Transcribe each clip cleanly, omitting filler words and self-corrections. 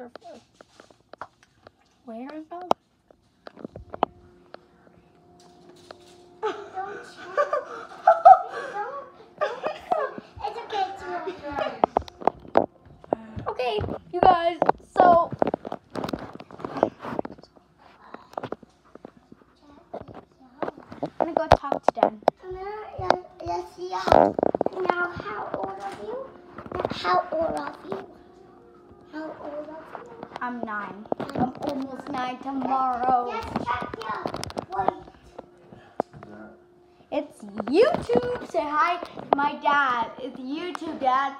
her phone. Where is it? It's okay to Okay, you guys, so I'm gonna go talk to Dan. Let's see now how old are you? How old are you? How old are you? I'm 9. I'm almost 9 tomorrow. Let's check your weight. It's YouTube. Say hi to my dad. It's YouTube, Dad.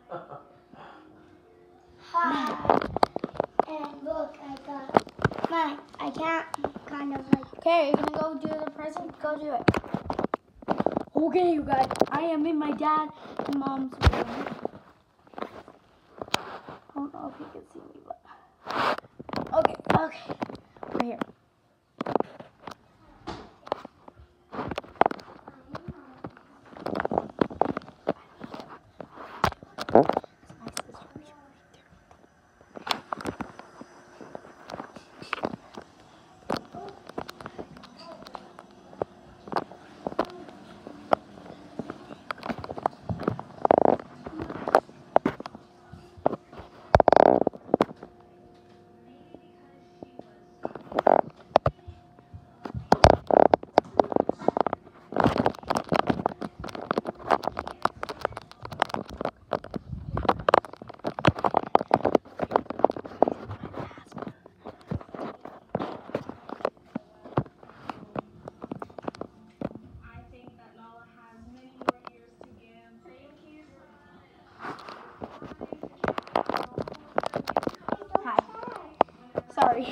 Hi. And look, I got mine. I can't kind of like. Okay, you're gonna go do the present? Go do it. Okay, you guys. I am in my dad and mom's room. I don't know if you can see me, but okay. We're here. Sorry.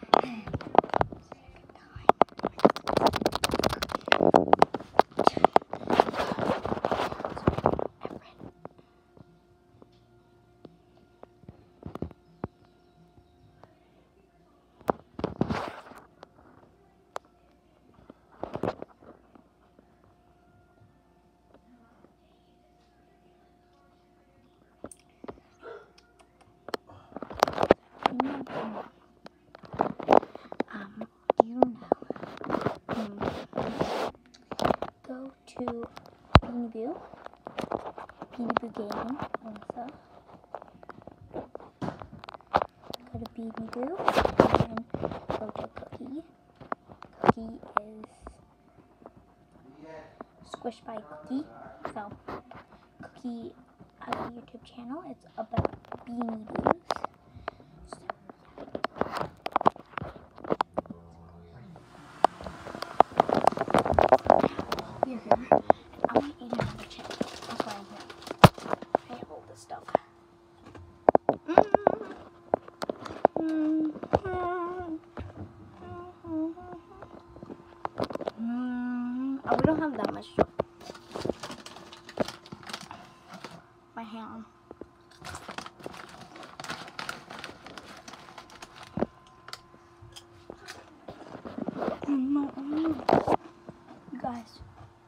Go to Beanie Boo Gaming also. Go to Beanie Boo and go to Cookie. Cookie is squished by Cookie. So Cookie has a YouTube channel. It's about Beanie Boos. We're here. I want to eat another chip. That's why I'm here. I hold this stuff. Oh, we don't have that much. My hand. You guys.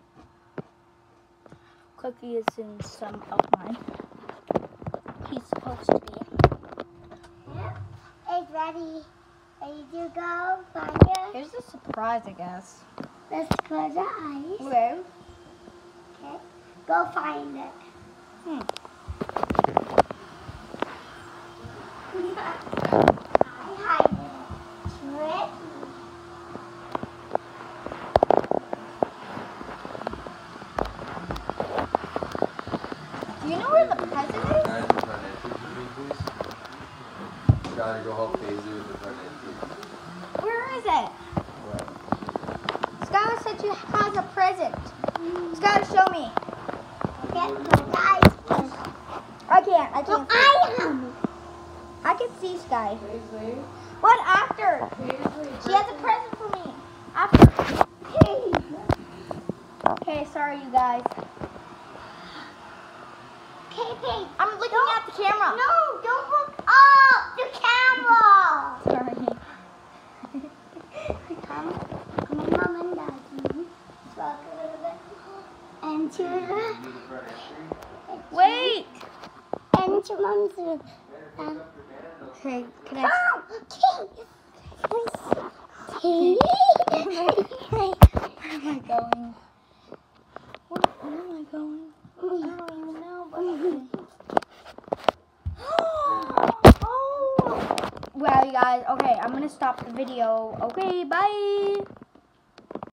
Cookie is in some of mine. He's supposed to be. Yep. It's ready. Ready to go. Find it. Here's a surprise, I guess. Let's close our eyes. Where? Okay. Go find it. I hide it. It's ready. Do you know where the present is? Guys, the front entrance for me, please. Gotta go help Daisy with the front entrance. Where is it? What? Skylar said she has a present. Skylar, show me. Get my eyes. I can't. I No, can't. I am. I can see Sky. What after? She has a present for me. After. Okay, sorry you guys. Okay. I'm looking at the camera. No, don't look up the camera. Sorry. Come on, Mom and Daddy. Walk a little bit. And to Wait. And to Mom's room. Okay. Where am I going? Where am I going? I don't even know. But oh! Well, you guys, okay, I'm gonna stop the video. Okay, bye!